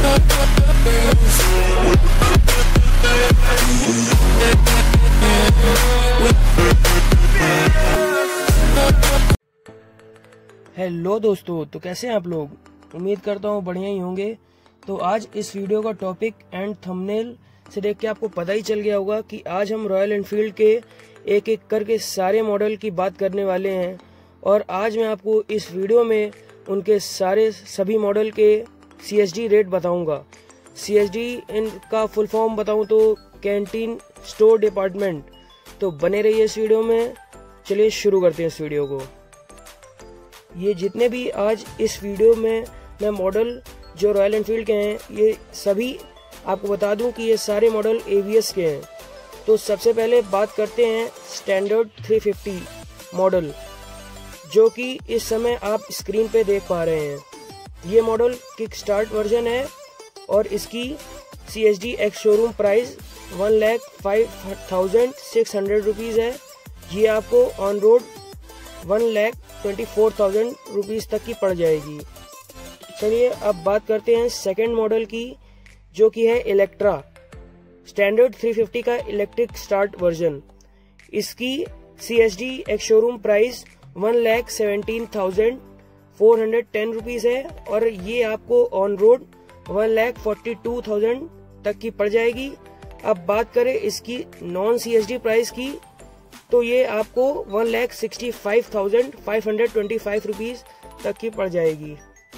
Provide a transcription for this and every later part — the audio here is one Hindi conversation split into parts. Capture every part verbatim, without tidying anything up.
हेलो दोस्तों, तो कैसे हैं आप लोग। उम्मीद करता हूँ बढ़िया ही होंगे। तो आज इस वीडियो का टॉपिक एंड थंबनेल से देख के आपको पता ही चल गया होगा कि आज हम रॉयल एनफील्ड के एक एक करके सारे मॉडल की बात करने वाले हैं। और आज मैं आपको इस वीडियो में उनके सारे सभी मॉडल के सीएसडी रेट बताऊंगा। सीएसडी इनका फुल फॉर्म बताऊं तो कैंटीन स्टोर डिपार्टमेंट। तो बने रहिए इस वीडियो में। चलिए शुरू करते हैं इस वीडियो को। ये जितने भी आज इस वीडियो में मैं मॉडल जो रॉयल एनफील्ड के हैं, ये सभी आपको बता दूं कि ये सारे मॉडल एवीएस के हैं। तो सबसे पहले बात करते हैं स्टैंडर्ड थ्री फिफ्टी मॉडल, जो कि इस समय आप स्क्रीन पे देख पा रहे हैं। ये मॉडल किक स्टार्ट वर्जन है और इसकी CSD ex showroom price one lakh five thousand six hundred rupees है। ये आपको on road one lakh twenty four thousand rupees तक की पड़ जाएगी। चलिए अब बात करते हैं सेकेंड मॉडल की, जो कि है इलेक्ट्रा स्टैंडर्ड थ्री फिफ्टी का इलेक्ट्रिक स्टार्ट वर्जन। इसकी CSD ex showroom price one lakh seventeen thousand four hundred ten rupees है और ये आपको on road one lakh forty two thousand तक की पड़ जाएगी। अब बात करें इसकी नॉन सीएसडी प्राइस की, तो ये आपको one lakh sixty five thousand five hundred twenty five rupees तक की पड़ जाएगी।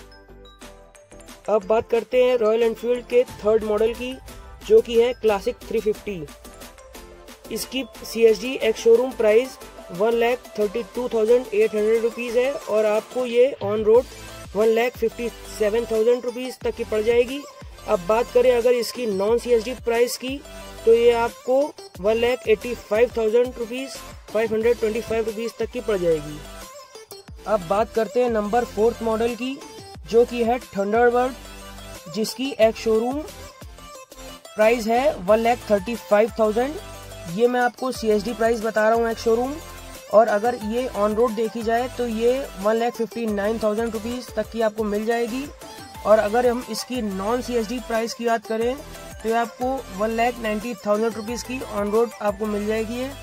अब बात करते हैं रॉयल एनफील्ड के थर्ड मॉडल की, जो कि है क्लासिक थ्री फिफ्टी। इसकी CSD ex showroom price one lakh thirty two thousand eight hundred rupees है और आपको ये on road one lakh fifty seven thousand rupees तक की पड़ जाएगी। अब बात करें अगर इसकी नॉन सीएसडी प्राइस की, तो ये आपको one lakh eighty five thousand rupees five hundred twenty five rupees तक की पड़ जाएगी। अब बात करते हैं नंबर फोर्थ मॉडल की, जो कि है थंडरबर्ड, जिसकी एक शोरूम प्राइस है one lakh thirty five thousand. ये मैं आपको सीएसडी प्राइस बता रहा हूँ एक शोरूम, और अगर ये ऑन रोड देखी जाए तो ये one lakh fifty nine thousand rupees तक की आपको मिल जाएगी। और अगर हम इसकी नॉन सीएसडी प्राइस की बात करें तो ये आपको one lakh ninety thousand rupees की ऑन रोड आपको मिल जाएगी है।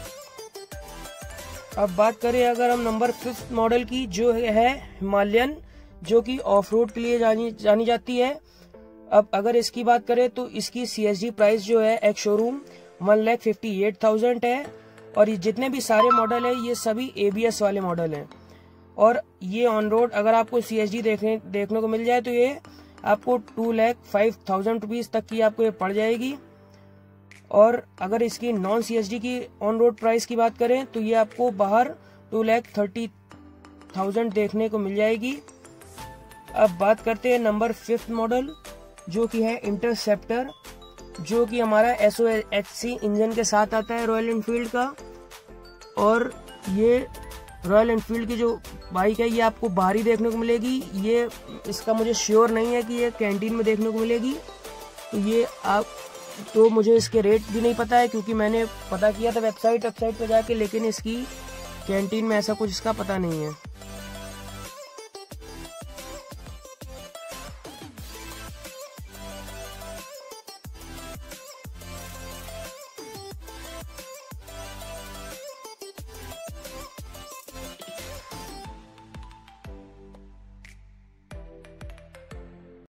अब बात करें अगर हम नंबर फिफ्थ मॉडल की, जो है हिमालयन, जो कि ऑफ रोड के लिए जानी जानी जाती है। अब अगर इसकी बात करें तो इसकी सीएसडी प्राइस जो है एक showroom one lakh fifty eight thousand है और ये जितने भी सारे मॉडल है ये सभी एबीएस वाले मॉडल हैं। और ये ऑन रोड अगर आपको सीएसडी देखने देखने को मिल जाए तो ये आपको two lakh five thousand rupees तक की आपको ये पड़ जाएगी। और अगर इसकी नॉन सीएसडी की ऑन रोड प्राइस की बात करें तो ये आपको बाहर टू लैख थर्टी थाउजेंड देखने को मिल जाएगी। अब बात करते हैं नंबर फिफ्थ मॉडल, जो कि है इंटरसेप्टर, जो कि हमारा S O H C engine के साथ आता है रॉयल एनफील्ड का। और ये रॉयल एनफील्ड की जो बाइक है ये आपको बाहरी देखने को मिलेगी। ये इसका मुझे श्योर नहीं है कि ये कैंटीन में देखने को मिलेगी, तो ये आप तो मुझे इसके रेट भी नहीं पता है, क्योंकि मैंने पता किया था वेबसाइट वेबसाइट पे जाके, लेकिन इसकी कैंटीन में ऐसा कुछ इसका पता नहीं है।